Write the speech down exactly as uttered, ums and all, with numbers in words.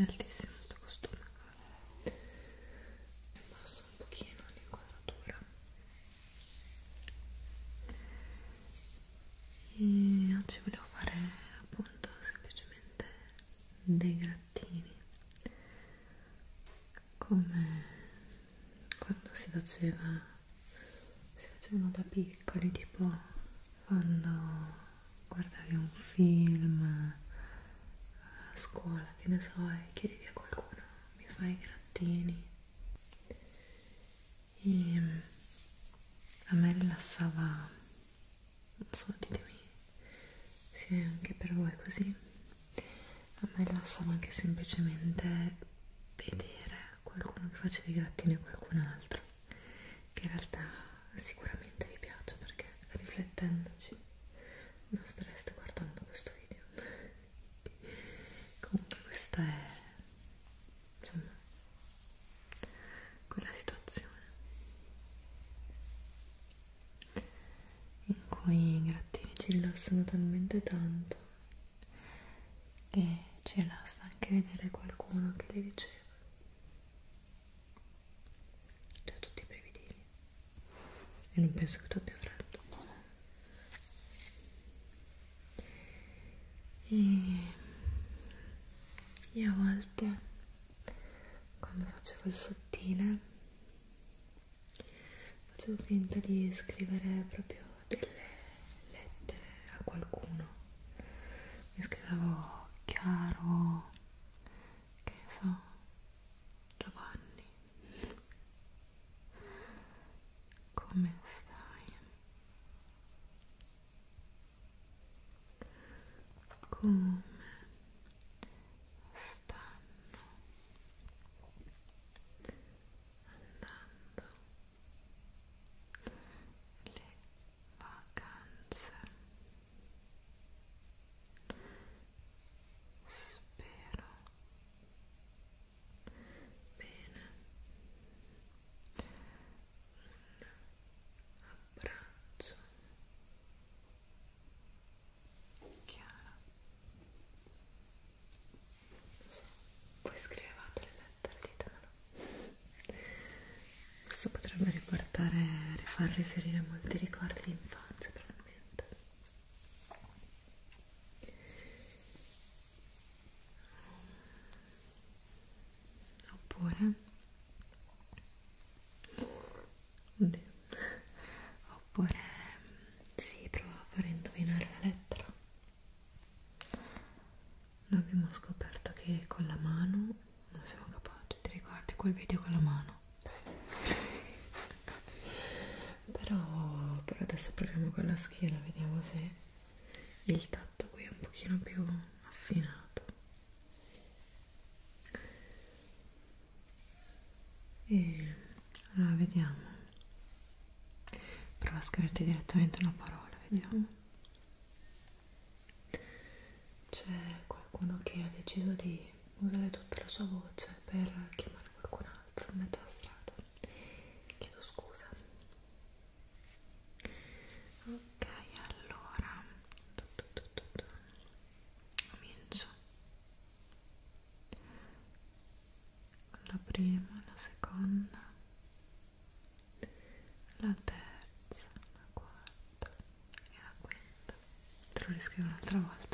altissimo sto costume. Abbasso un pochino l'inquadratura e oggi volevo fare appunto semplicemente dei grattini come quando si faceva si facevano da piccoli, tipo quando guardavi un film a scuola, che ne so, e chiedevi a qualcuno mi fai i grattini. E a me rilassava, non so, ditemi se anche per voi è così, a me rilassava anche semplicemente vedere qualcuno che faceva i grattini a qualcun altro, che in realtà sicuramente vi piace, perché riflettendoci non stareste guardando questo video. Comunque questa è, insomma, quella situazione in cui i grattini ci rilassano talmente tanto che ci rilassa anche vedere qualcuno che li riceve. Cioè tutti i brividini. E non penso che tu abbia freddo. E io a volte, quando facevo il sottile, facevo finta di scrivere proprio delle lettere a qualcuno. Mi scrivevo caro, che ne so, Giovanni, come stai? Come stanno andando le vacanze? Spero bene. Un abbraccio, Chiara. Non so, voi scrivevate le lettere, ditemelo. Questo potrebbe riportare, far riferire a molti ricordi di infanzia, probabilmente. Oppure oddio. Oppure si prova a fare indovinare la lettera. Noi abbiamo scoperto che con la mano non siamo capaci. Ti ricordi quel video con la mano? Sì. però, però adesso proviamo con la schiena, vediamo se il tatto qui è un pochino più affinato. E allora vediamo. Prova a scriverti direttamente una parola, vediamo. C'è qualcuno che ha deciso di usare tutta la sua voce per chiamare qualcun altro a metà strada. Chiedo scusa. Ok, allora tu, tu, tu, tu, tu. Comincio. La prima, la seconda, la terza, la quarta e la quinta. Te lo riscrivo un'altra volta.